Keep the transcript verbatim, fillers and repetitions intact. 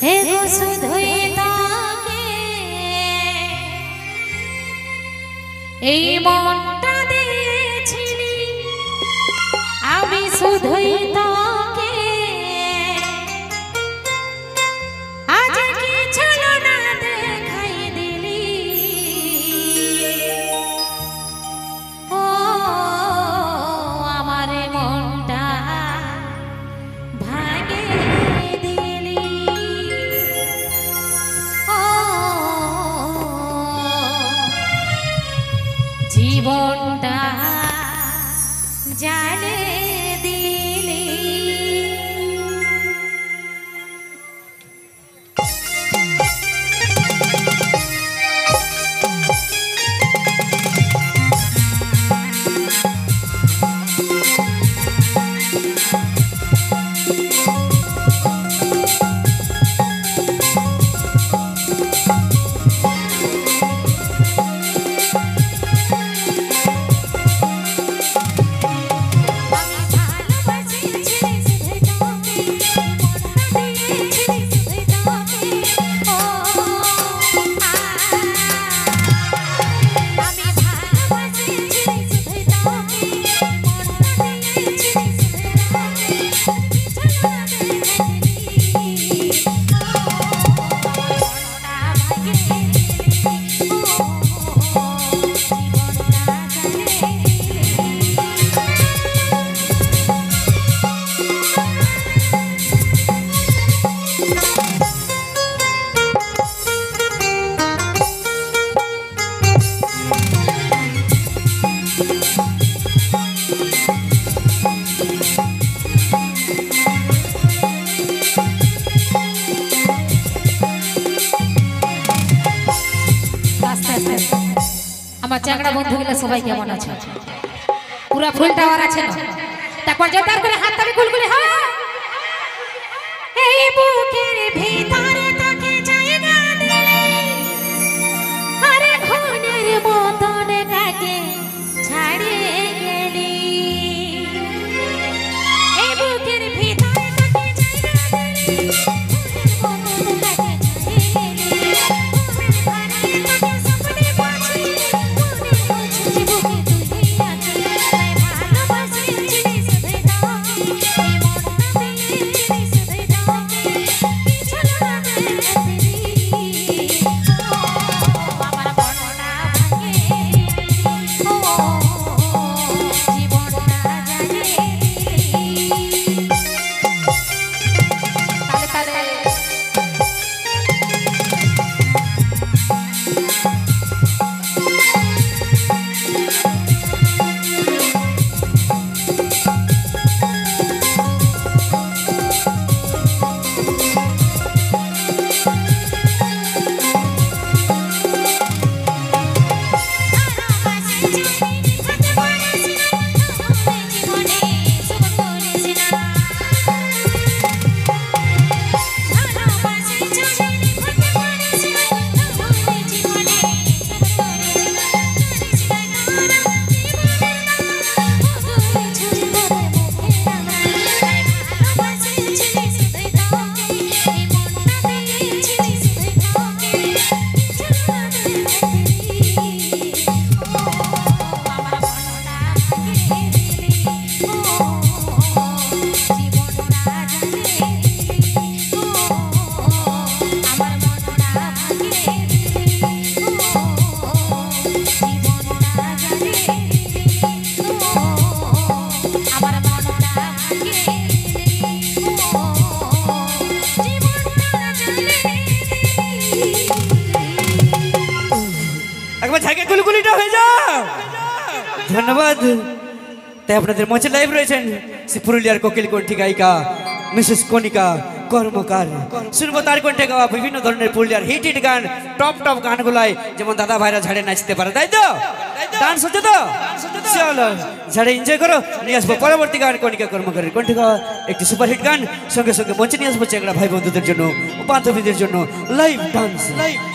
এগো শুধুই তাকে এই মনটা দিয়েছিলি আমি শুধুই তাকে আজ কি চলো না দেখাই দিলি ও আমার মনটা ভাঙে দিলি ও জীবনটা জানে দিলি চাংড়া বন্ধুগুলো সবাই কেমন আছে পুরো ফুল টাওয়ার আছে না তারপর জোরদার করে হাত তালি কুলকুলি হ্যাঁ এই বুকের ভিতরে তোকে জায়গা দিলে আরে ঘনের মতন কাকে ছাড়িয়ে গেলি এই বুকের ভিতরে তোকে জায়গা দিলে ঘনের মতন কাকে ছাড়িয়ে গেলি ধন্যবাদ তাই আপনাদের মঞ্চে লাইভ রয়েছেন সে পুরুলিয়ার কোকিল কণ্ঠী গায়িকা মিসেস কণিকা কর্মকার শুনবো তার কণ্ঠে গাওয়া বিভিন্ন ধরনের পুরুলিয়ার হিট হিট গান টপ টপ গানগুলাই যেমন দাদা ভাইরা ঝাড়ে নাচতে পারে তাই তো ডান্স হচ্ছে তো চলো ঝাড়ে এনজয় করো নিয়ে আসবো পরবর্তী গান কণিকা কর্মকারের কণ্ঠে গাওয়া একটি সুপারহিট গান সঙ্গে সঙ্গে মঞ্চে নিয়ে আসবো চেংড়া ভাই বন্ধুদের জন্য ও বান্ধবীদের জন্য লাইভ ডান্স লাইভ